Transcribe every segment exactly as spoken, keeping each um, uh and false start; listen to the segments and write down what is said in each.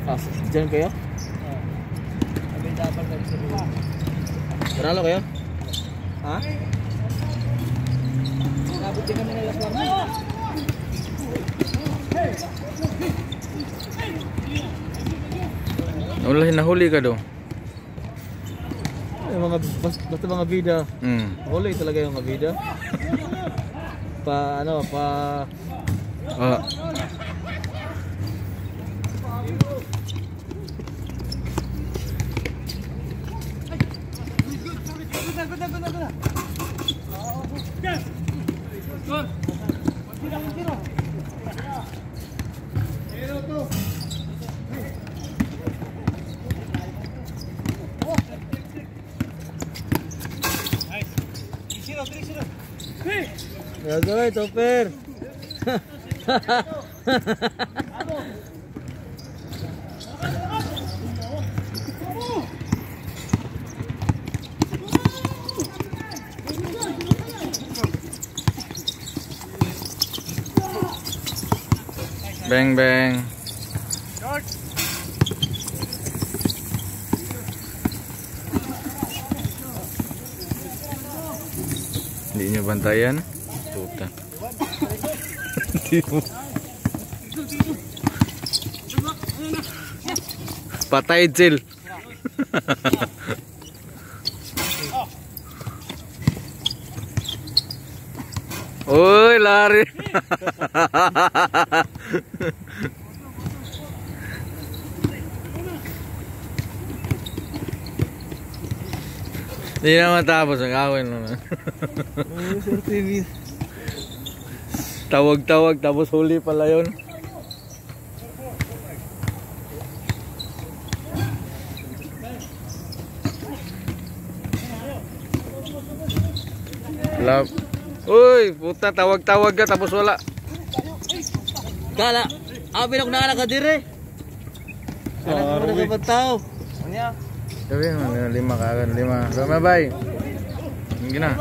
Ah, dyan kayo? Beralo kayo? Ha? Nabot din kami ng Las Warnas. Wala, nahuli ka daw. Yung mga, basta mga bida. Hmm. Huli talaga yung mga bida. Pa, ano, pa... Ah. Gagoy, Topper. Bang bang. Hindi nyo bantayan. Puta. Patay Jill. Uy, lari. Hindi na matapos ang awin naman. Tawag-tawag tapos huli pala yun. Lap. Uy, puta, tawag-tawag ka tapos wala. Kala, abi ako na ka dire. Ano mo na tao? Anya? Sabi mo, lima kagan, lima. Sama bay. Hindi na.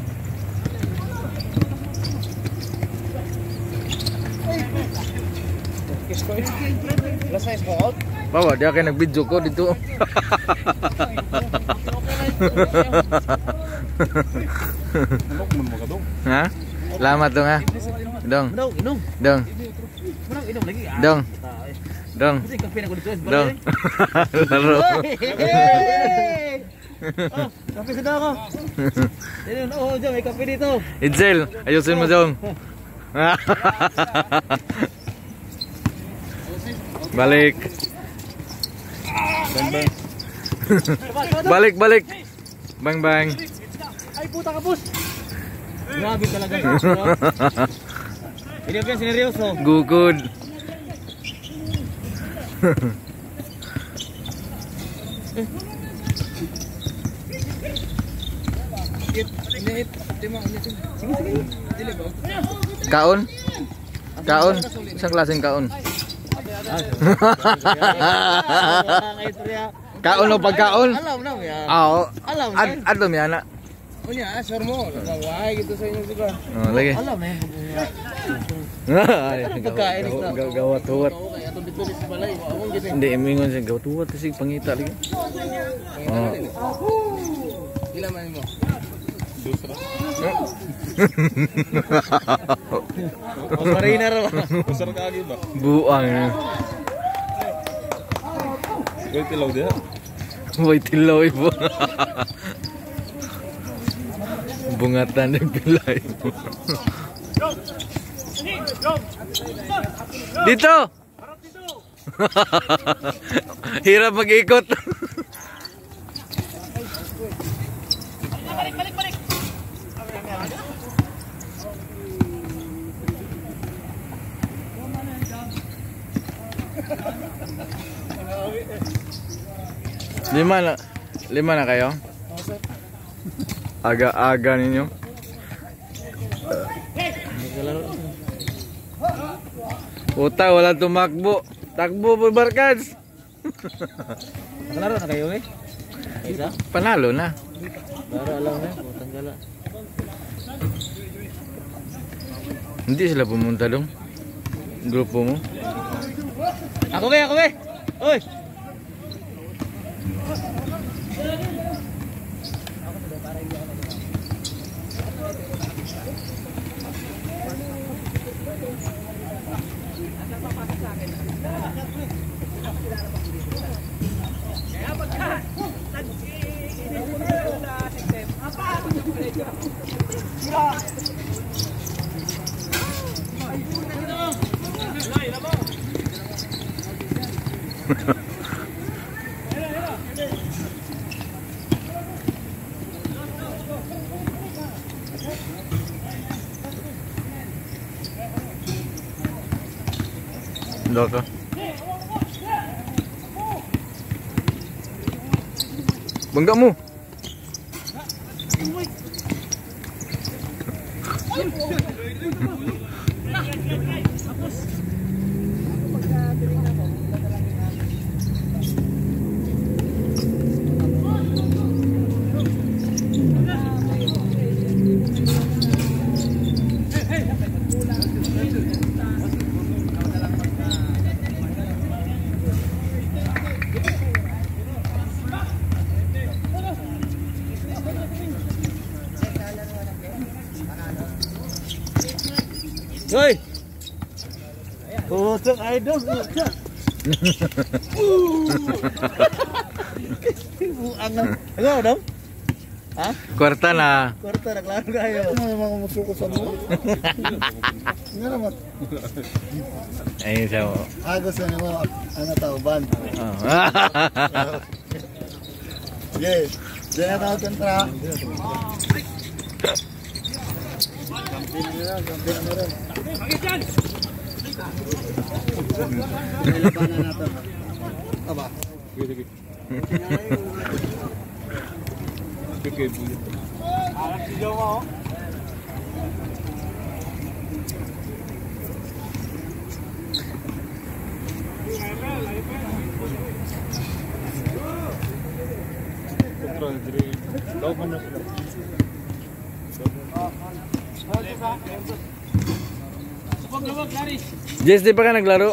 Bawa, dia kayak nag-video ko dito. Ha? Lama dong ha? Dong. Inom. Dong. Inom lagi. Dong. Dong. Dong. Laro. Oh, kape sudah ako. Ayun, oh, Jom, may kape dito. Itzel, ayusin mo Jom. Balik. Bang bang. Balik balik. Bang bang. Ay puta ka, bus. Grabe talaga. Hindi pa yan sineryoso. Gugod. Kaon? Kaon? Isang klaseng kaon? Kaon o pagkaon? Alam na mo yan. Oo. Alam na yan. Alam yan na. O niya, sure mo. Nagaway gitu sa inyo siguro. Oh, lagi. Alam na yan. Pagkain ito. Gawat-huwat. Hindi, imingon siya. Gawat-huwat kasi pangita lagi. Oh. Ilan man mo? Dusra. O marina raw. Dusra ka agad ba? Buang. Wait tilaw dia. Wait tilaw ibo. Bungatan ng pilay. Dito. Hirap mag-ikot. Balik balik balik. Lima na. Lima na kayo? Aga-aga ninyo. Puta, wala tumakbo. Takbo po Barkads. Nakalaro na kayo eh? Isa? Panalo na. Laro alam na, putang gala. Hindi sila pumunta dong. Grupo mo. Ako be, ako be. Oi. Udah ka? Bangga mo. Woi. Pucuk idol pucuk. Buangan. Enggak dong? Hah? Kwarta na. Kwarta na klaro kayo. Mga musuko sa mo. Nga naman. Ayun siya mo. Agos na naman. Ano tao, ban. Oh. Okay. Diyan na tao kontra. Kampin nila, kampin na meron. Labanan natin. Aba. Sige, sige. Sige, sige. Alas si Jowa, oh. Control diri. Daw man na sila. Jess, di pa ka naglaro?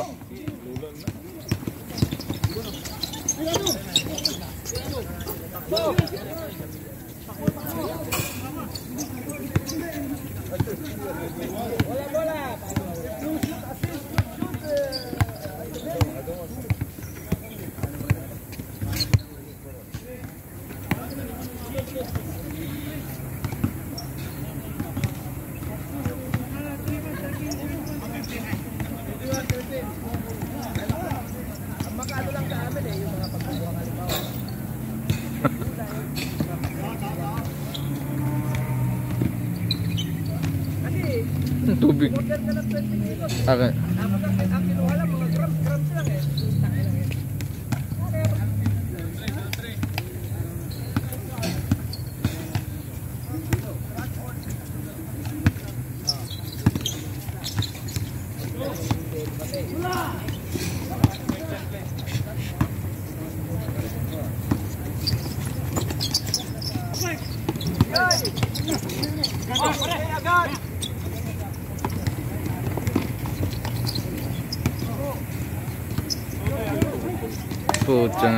Tubig. Okay. Pucha.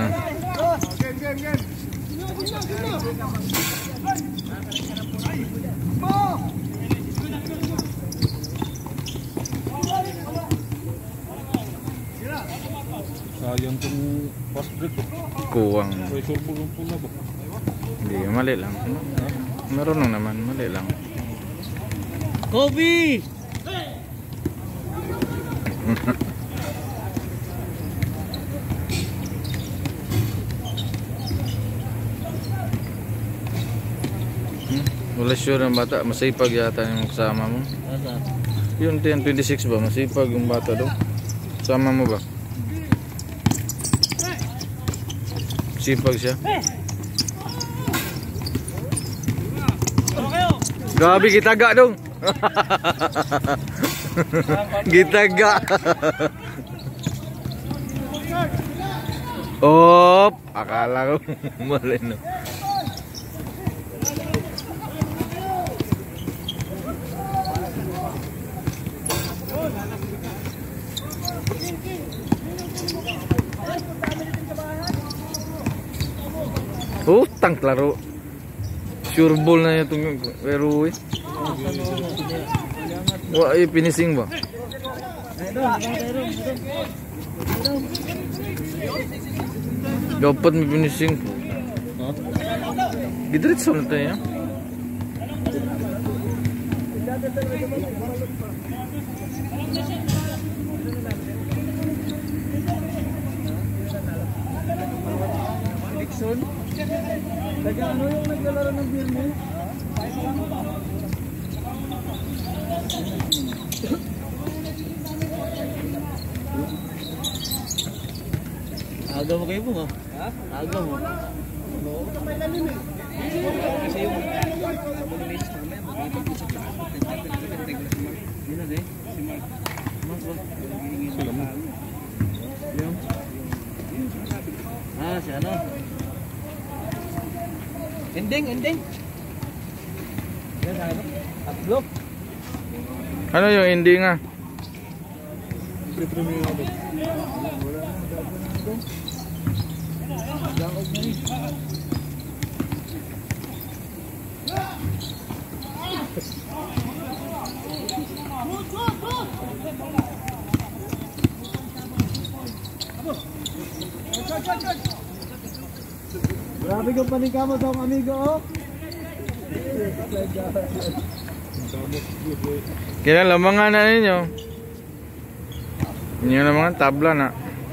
Sayang tong fast break. Kuwang. Pressure bulong pula ba? Hindi, mali lang. Marunong naman, mali lang. Kobe. Wala sure ang bata, masipag yata yung kasama mo. Yun, ten twenty-six ba? Masipag yung bata daw. Sama mo ba? Sipag siya. Grabe, gitaga dong. Gitaga. Op, akala ko mali no. Hutang klaro. Sure ball na itong pero eh. Wah, eh, finishing ba? Dapat may finishing. Didiretso na tayo. Dixon? Taga ano yung naglalaro ng beer mo? Aga mo kayo mo ha? Ha? Aga mo. Kasi yung abominations namin, magpapag-usap na ako. Yun na din. Si Mark. Mark ba? Sila mo. Yung? Ah, si ano? Ending, ending. Yan sa ano? Tatlo. Ano yung ending ah? Pre-premier ako. Grabe kang paningkamot akong amigo, oh. Kaya lamangan na ninyo. Inyo na mga tabla na.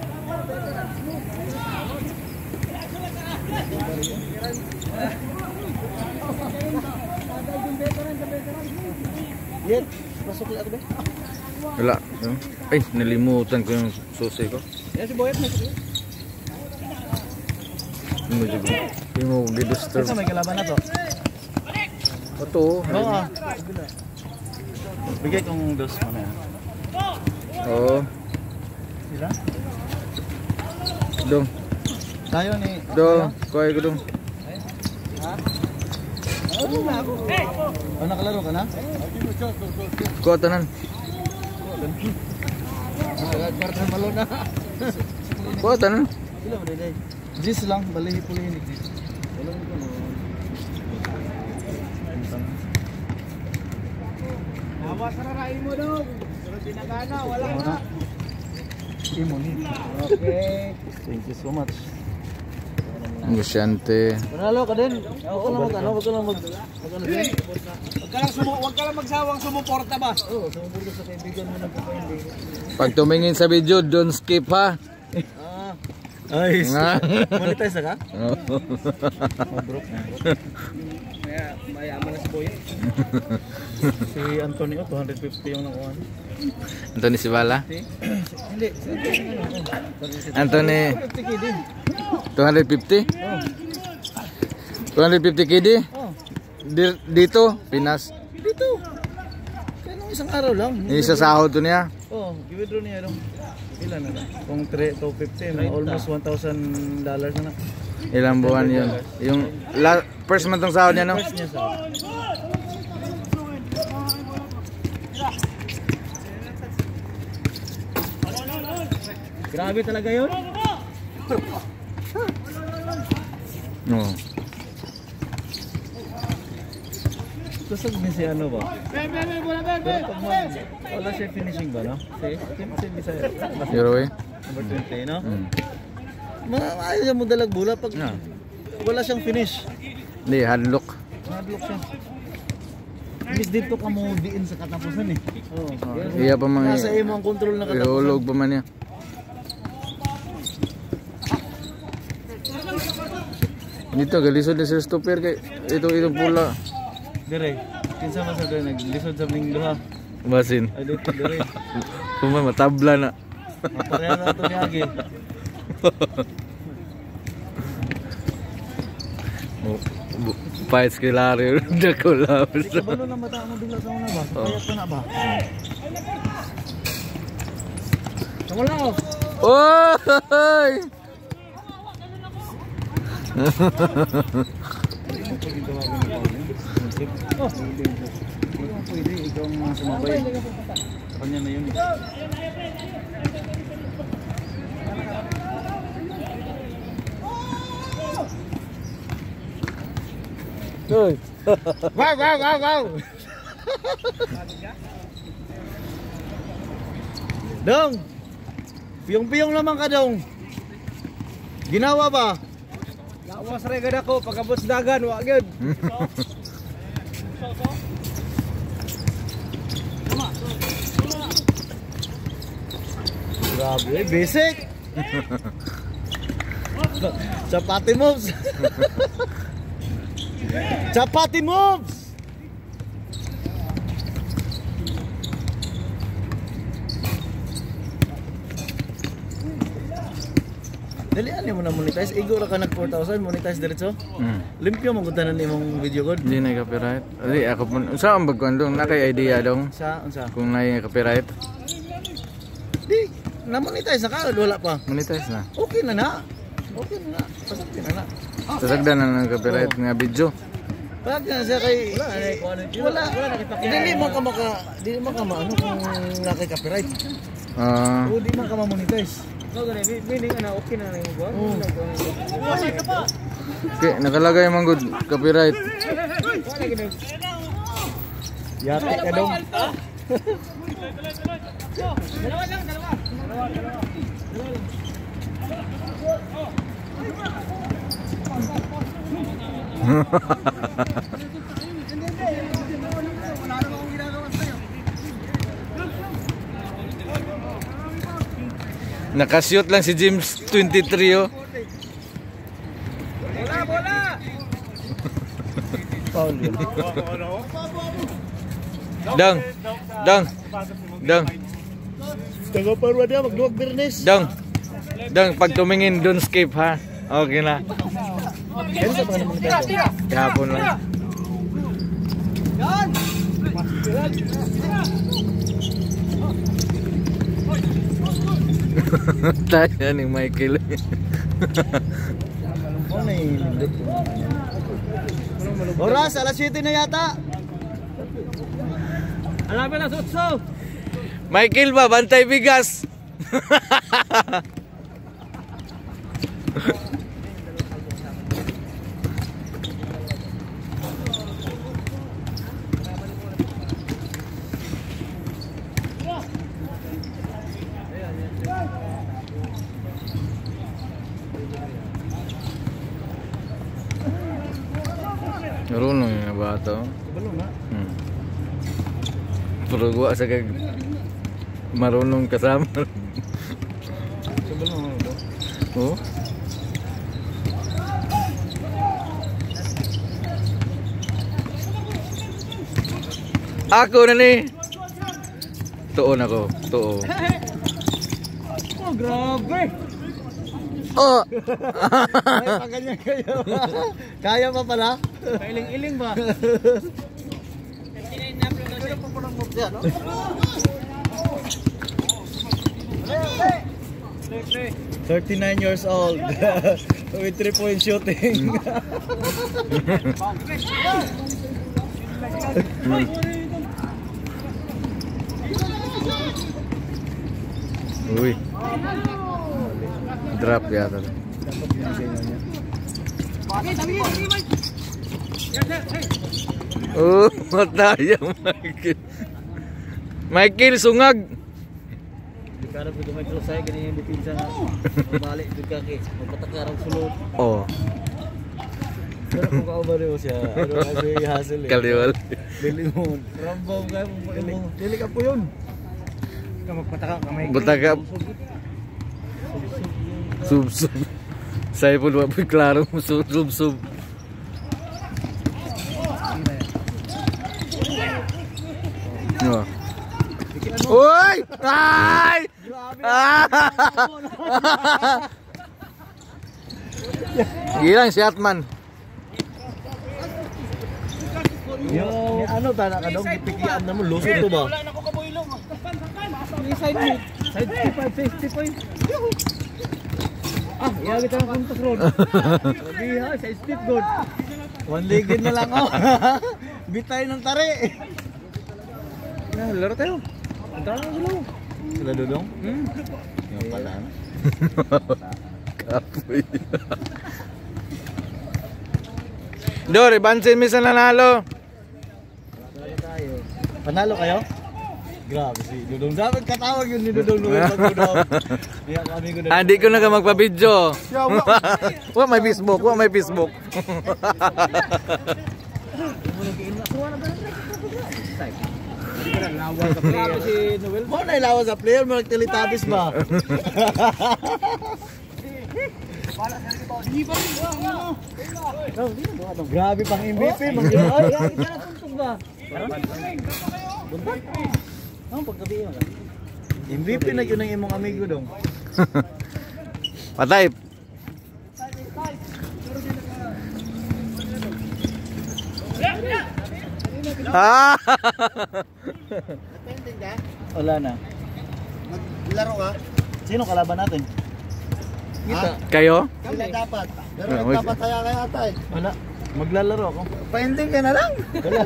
Yan. Masuk lang ako ba? Wala. Ay, nalimutan ko yung susi ko. Yan si Boyet. Hindi mo juga. Hindi mo gidisturb. Kasi may kalaban na to. Ito. Oo ah. Bigay kong dos mo na yan. Oo. Sila? Dong. Tayo ni... Dong. Kuhay ko dong. Oo na ako. Oh, nakalaro ka na? Kuha tanan. Karta malo na. Kuha tanan. Sila mo din eh. Jis lang, balihi pulihin. Wala mo ko no. Awas na rai mo dong. Pero dinagana, wala na. Imo ni. Okay. Thank you so much. Gusyante. Panalo ka din. Ako lang mag ano, wag ka lang mag ano din. Wag ka lang sumu, wag ka lang magsawang sumuporta ba? Oo, sumuporta sa kaibigan mo na pagkaindi. Pag tumingin sa video, don't skip ha. Ah. Ay, Nga. monetize na ka? Oo. Mabrok na. Kaya mayaman na si Boyet. Si Antonio, two hundred fifty yung nakuha. Anthony Sibala. Hindi, si Antonio. Anthony. fifty K din. two hundred fifty? Oh. two hundred fifty K di? Oh. Di- Dito, Pinas. Dito. Kaya nung isang araw lang. Isa sahod to niya. Oh, i-withdraw niya dong. Ilan na na? Kung two fifty, may almost one thousand dollars na na. Ilang buwan yun. Yung la, first month ng sahod niya, no? First niya sa. Grabe talaga yun. Oo. Gusto mo si ano ba? Pero pag mag, wala siya finishing ba, no? Si, si Bisaya. Zero way? Number twenty, no? Mm. Mga ayaw mo dalag bola pag No. wala siyang finish. Hindi, hadlock. Hardlock siya. Miss dito ka mo diin sa katapusan eh. Oo. Iya pa mga... Nasa imo ang control na katapusan. Ihulog pa man niya. Dito, galisod na sa stopper kay ito itong pula. Dire. Kinsa man sa doon naglisod sa ming duha. Basin. Ay dito dire. Puma matabla na. Pareha na ito ni Agi. Oh, fights kay Larry. Dako lang. Kabalo na mata mo dula sa una ba? Kaya ka na ba? Wala oh. Oy! Oh. Pwede ikaw ang mga sumabay. Sa kanya na yun eh. Uy. Wow, wow, wow, wow. Dong. Piyong-piyong naman ka, Dong. Ginawa ba? Lawas regad ako pagkabot sa dagan, wa gyud. Grabe, basic. Chapati moves. Chapati moves. Dali ani mo na monetize, igo ra ka nag four thousand monetize diretso. Hmm. Limpyo mo gutanan imong video god. Hindi na copyright. Ay ako pun unsa ang bagkuan dong? Na kay idea dong Sa unsa? kung na copyright. Di na monetize na ka wala pa. Monetize na. Okay na na. Okay na na. Pasakti na na. Sasagdan na ng copyright nga video. Pag na siya kay wala wala wala nakipakita. Dili mo ka maka dili mo ka maano kung nakay copyright. Ah, O di man ka ma-monetize. No, gani meaning ana okay na ning go. Wala ka pa. okay, nakalagay man good copyright. Wala gid. Yate ka dong. Dalawa lang, dalawa. Dalawa, dalawa. Nakashoot lang si James twenty-three oh. Bola, bola. Foul yun. Dang. Dang. Dang. Taga parwa dia magduwag Bernes. Dang. Dang pag tumingin don't skip ha. Okay na. Kaya sa mga monetize. Kahapon lang. Yan. Tayo ni Michael. Oras, alas siyete na yata. Alamin na sutso. Michael ba bantay bigas? Marunong yung bata. Belum na. Hmm. Pero gua sa kag marunong kasama. Sebelum na. Oh. Ako na ni. Tuon ako, tuon. Oh, grabe. Oh. Ay, pa ganyan kayo. Kaya pa pala? Kailing-iling ba? thirty-nine years old with three point shooting. Uy. Drop yata. Oh, mataya Michael. Michael sungag. Di ka na pwede Michael saya ganyan yung dipinsa na balik di ka kay magpatakarang sulod. Oh. Pero kung kaubar mo siya, ano kasi hassle eh. Kaliwal. Dili mo. Rambaw ka mo. Dili ka po yun. Ka magpataka ka may. Butaka. Sub sub. Saya pun buat klaro sub sub sub. Oh. Oi! Ay! Gilang si Atman. Yo, ano tana ka dong gipikian na mo lusot to ba? Wala na ko kaboylong. Ni side mid. Side fifty-five fifty-five. Ah, iya kita ng puntos road. Sabi ha, sa step good. One legged na lang oh. Bitay ng tari. Na, laro tayo. Punta na dulu. Sila dudong? Hmm. Yung pala. Kapoy. Dor, ibansin mi sa nanalo. Panalo tayo. Panalo kayo? Grabe si Dudong. Dapat katawag yun ni Dudong Noel pag Dudong. Kaya kami ko na. Ah, di ko na ka magpa-video. Wa may Facebook, wa may Facebook. Lawas sa player si Noel. Mo na ilawas sa player, mo nagtilitabis ba? Grabe pang M V P, mang ay, ay, tuntog ba? Buntan. Ang paggabi yun. M V P na yun ang imong amigo dong. Patay. Ah! Wala na. Maglaro ka? Sino kalaban natin? Kita. Kayo? Sila dapat. Pero Ah, wait. dapat kaya kaya ata eh. Wala. Maglalaro ako. Pa-ending ka na lang. Wala.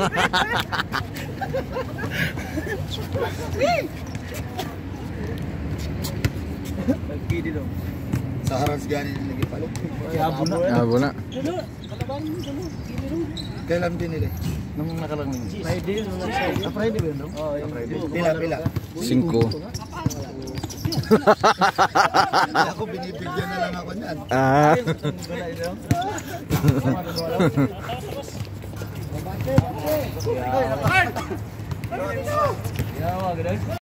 Nagkidi dong. Sa haras ganin lagi pala. Yabo na. Abo na. Kailan binili? Nung nakarang Friday yun. Ah, Friday ba yun? No? Oo, yung Friday. Pila, pila. Cinco. Ako binibigyan na lang ako niyan. Ah. Yeah,